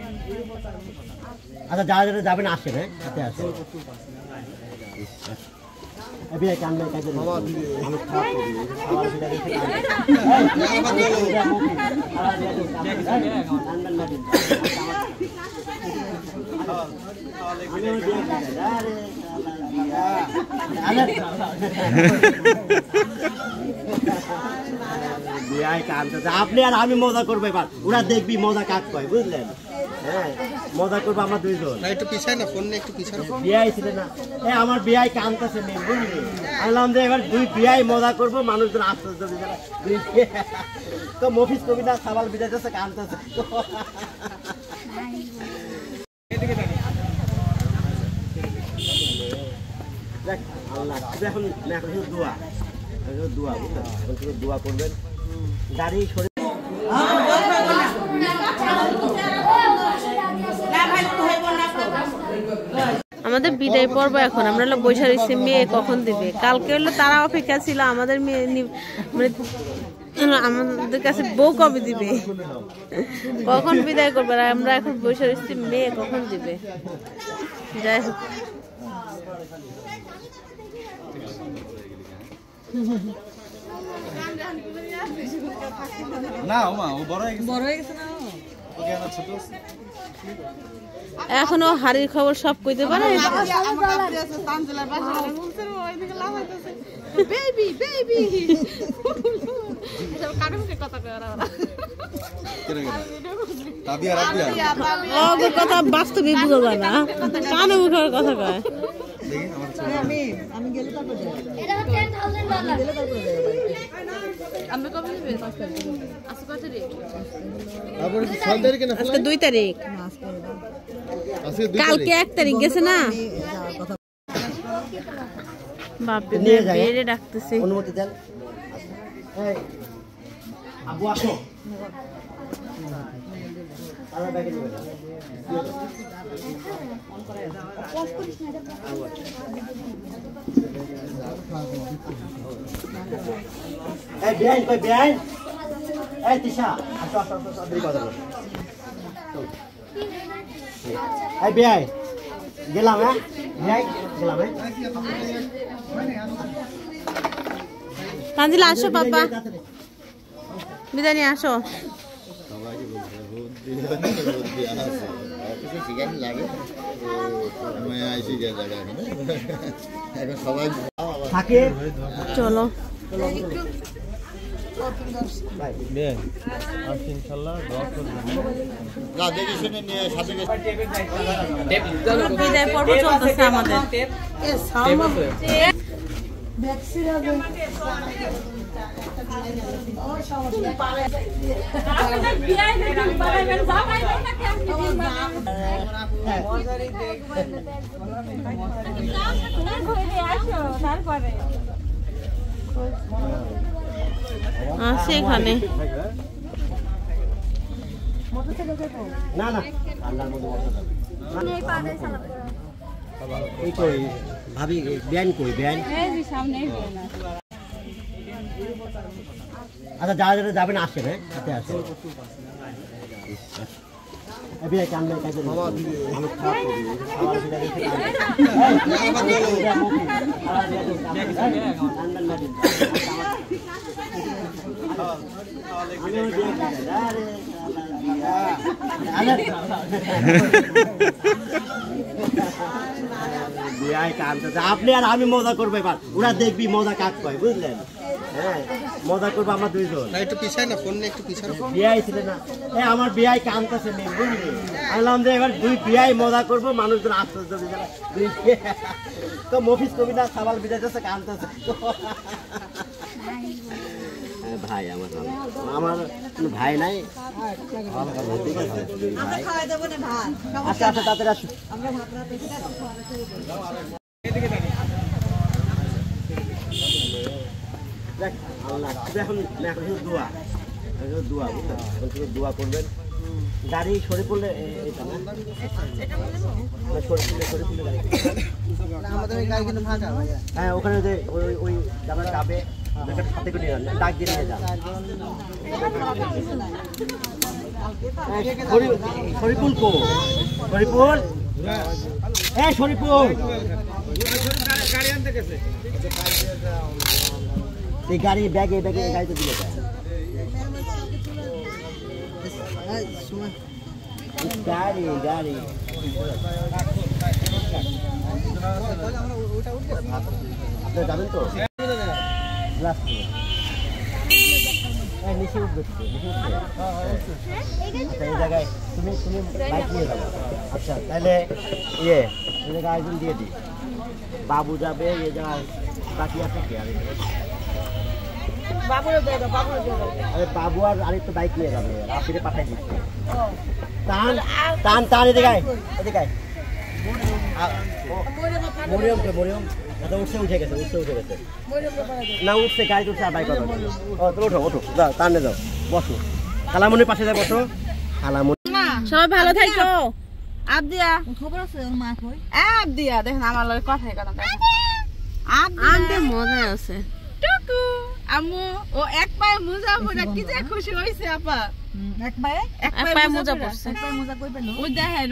আচ্ছা যারা যারা যাবেন আসেন, হ্যাঁ সাথে আসেন। আপনি আর আমি মজা করবো এবার, ওরা দেখবি মজা কাজ পায়, বুঝলেন? হ্যাঁ মজা করবো আমরা দুইজন। একটু পিছায় না, ফোন একটু পিছায়। বিয়াই ছিল না, আমার বিয়াই কানতেছে মেয়ে, বুঝলি? আনলাম যে এবার দুই বিয়াই মজা করবো, মানুষজন আশ্চর্য তো মফিজ কবিতা সাবাল বিদাইতেছে, কানতেছে। এখন শুধু দোয়া, দোয়া বুঝলেন? শুধু দোয়া করবেন, গাড়ি সরে। আমাদের বিদায় পর্ব এখন, আমরা হলো বৈশা রয়েছি মেয়ে কখন দিবে। কালকে হলো তারা অপেক্ষা ছিল আমাদের মেয়ে, মানে আমাদের কাছে বউ কবে দিবে, কখন বিদায় করবে। আমরা এখন বৈশা রয়েছি মেয়ে কখন দিবে। যাই হোক, এখনো হাড়ির খবর সব কইতে পারে। কথা বাস্তবে বুঝা যায় না, কানে মুখের কথা কয়। আজকে 2 তারিখ, কালকে 1 তারিখ গেছে না। বাপরে বেড়ে ডাকতেছে। অনুমতি দেন। আবু আসো। আরে ব্যাগে নিয়ে যাও। এই বেআইন কই বেআইন? এই তিশা আসো আসো আসো, দেরি কথা বলো। এই বেআই গেলাম, হ্যাঁ বেআই গেলাম, হ্যাঁ। কাঞ্জিলা আসো বাবা, বিদায় নিয়ে আসো। চলো বিদায় পর্ব চলতেছে আমাদের। সেখানে না না এই কই ভাবি ব্যান কই ব্যান? আচ্ছা যারা যারা যাবেন আসেন, হ্যাঁ সাথে আসেন। আপনি আর আমি মজা করবো এবার, ওরা দেখবি মজা কাজ পায়, বুঝলেন? হ্যাঁ মজা করবো আমরা দুইজন। একটু পিছায় না, ফোন একটু পিছায়। বিয়াই ছিল না, আমার বিয়াই কানতেছে মেয়ে, বুঝলি? আনলাম যে এবার দুই বিয়াই মজা করবো, মানুষজন আশ্চর্য তো মফিজ কবিতা সাবাল বিদাইতেছে, কানতেছে। ভাই আমার কোনো ভাই নাই। আচ্ছা আচ্ছা তাদের আসুন। এখন শুধু দোয়া, দোয়া বুঝলেন? শুধু দোয়া করবেন, গাড়ি সরে পড়লে হ্যাঁ ওখানে যে ওই যাবার যাবে হাতে করে ডাক দিয়ে নিয়ে যান। শরীফুল কো শরীফুল এই শরীফুল গাড়ি আনতে গেছে এই গাড়ি ব্যাগে গাড়িতে দিলে গাড়ি গাড়ি আপনি যাবেন তো নিচে উঠবে এই জায়গায় তুমি বাইক নিয়ে যাবো আচ্ছা তাহলে এই জায়গায় আয়োজন দিয়ে দিই বাবু যাবে এই জায়গায় বাকি আছে কি আর আরে বাবু আর আরেকটু বাইক নিয়ে যাবে রাফিরে পাঠাই দিচ্ছে টান এদিকে মরিয়ম আচ্ছা উঠে গেছে না উঠছে গাড়ি উঠছে আর বাইক ও তো ওঠো টানে যাও বসো কালামনির পাশে যাও বসো কালামনি সবাই ভালো থাকো আবদিয়া খবর আছে মা কই আবদিয়া দেখেন আমার লগে কথাই কথা দেখেন আবদিয়া মজা আছে টুকু আম্মু ও এক পায়ে মোজা পরে কি যে খুশি হইছে আপা এক পায়ে মোজা পরছে এক পায়ে মোজা কই পেলো ওই দেখেন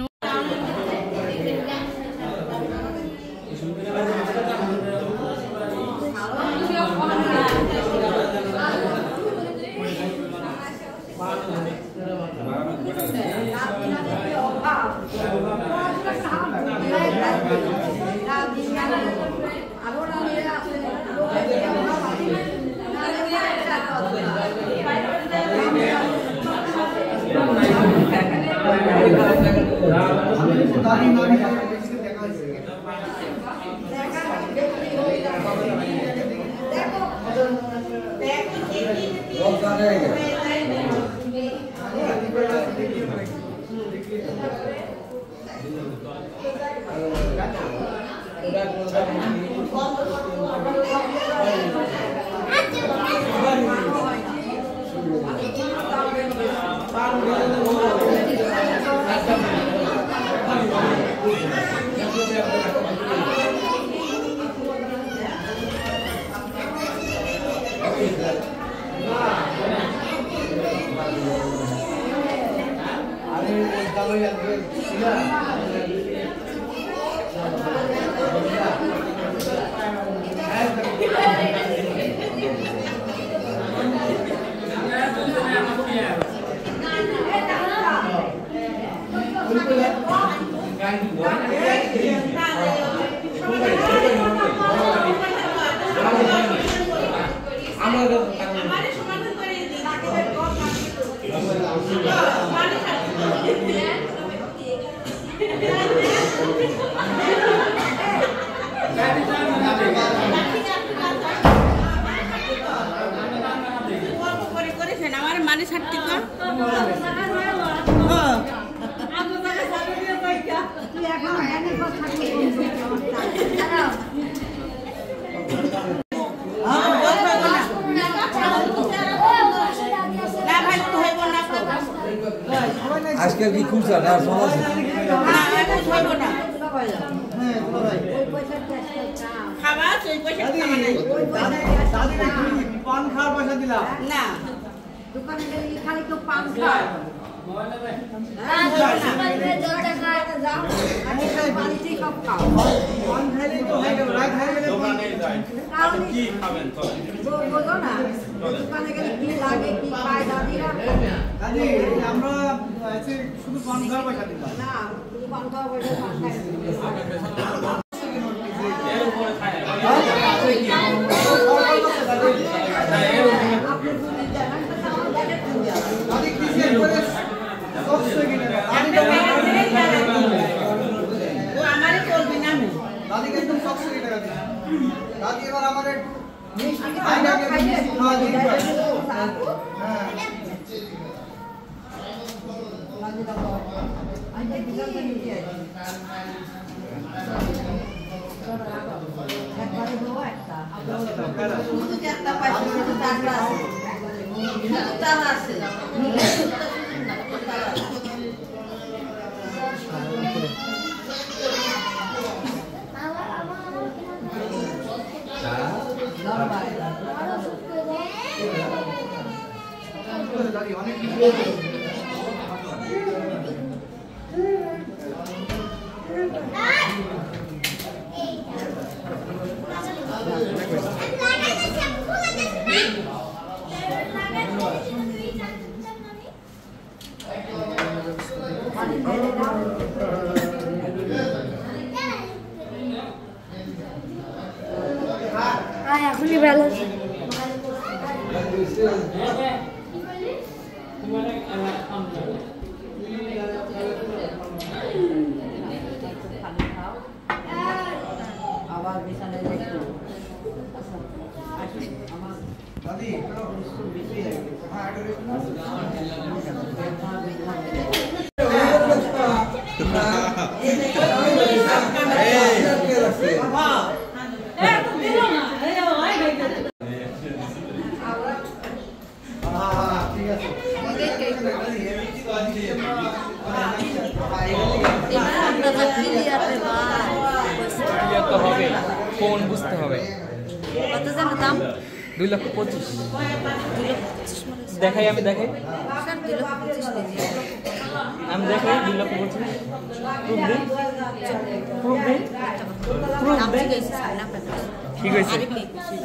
আজকে কি খুঁজা না সমাজ খাওয়া ওই পয়সা খাওয়া নাই পান খাওয়ার পয়সা দিলাম না দোকানে গেলে খালি তো পান খায় শুধু পান খাওয়ার পয়সা দিলাম না পান খাওয়া পয়সা এখনই ভালো আবার বিছানায় দেখো হবে কোন বুঝতে হবে কত জানো দাম 2,25,000 2,25,000 দেখাই আমি দেখাই স্যার 2,25,000 কেজি আমি দেখাই 2,25,000 প্রুফ দিন দাম ঠিক আছে স্যার না আপনার ঠিক আছে আরে পে করছি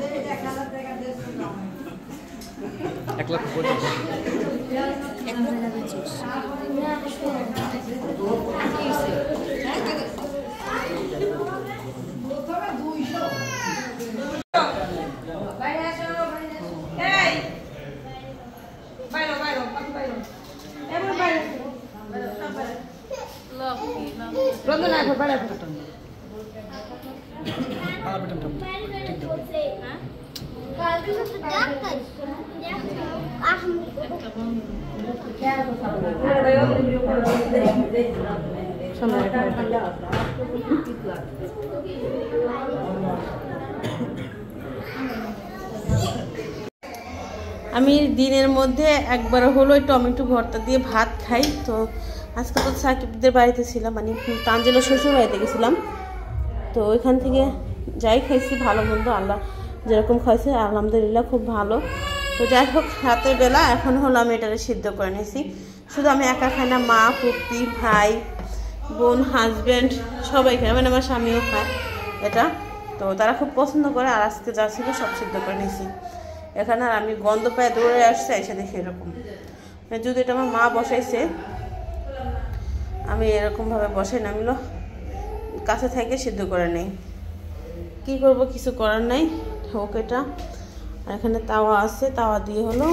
আমি দিনের মধ্যে একবার হলো টমেটো ভর্তা দিয়ে ভাত খাই। তো আজকে তো সাকিবদের বাড়িতে ছিলাম, মানে তানজিলের শ্বশুর বাড়িতে গেছিলাম। তো ওইখান থেকে যাই খাইছি, ভালো মন্দ আল্লাহ যেরকম খাইছে আলহামদুলিল্লাহ খুব ভালো। তো যাই হোক, রাতের বেলা এখন হলো আমি এটাকে সিদ্ধ করে নিয়েছি। শুধু আমি একা খাই না, মা, পুপি, ভাই, বোন, হাজব্যান্ড সবাই খায়, মানে আমার স্বামীও খায় এটা। তো তারা খুব পছন্দ করে। আর আজকে যা ছিল সব সিদ্ধ করে নিয়েছি এখানে। আর আমি গন্ধ পায়ে দৌড়ে আসছে, এসে দেখি এরকম। যদি এটা আমার মা বসাইছে, আমি এরকমভাবে বসাই নামিল কাছে থেকে সিদ্ধ করে নেই। কি করব, কিছু করার নাই, হোক এটা। আর এখানে তাওয়া আছে, তাওয়া দিয়ে হলো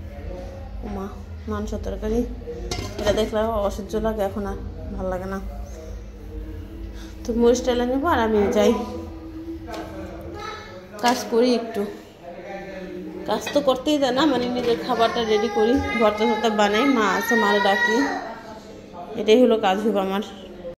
মাংস তরকারি। এটা দেখলে অসহ্য লাগে, এখন আর ভালো লাগে না। তো মরিচ টেলে নেব আর আমি যাই কাজ করি একটু। কাজ তো করতেই দেয় না, মানে নিজের খাবারটা রেডি করি, ভর্তা টর্তা বানাই, মা আছে মারে ডাকি, এটাই হলো কাজ হবে আমার।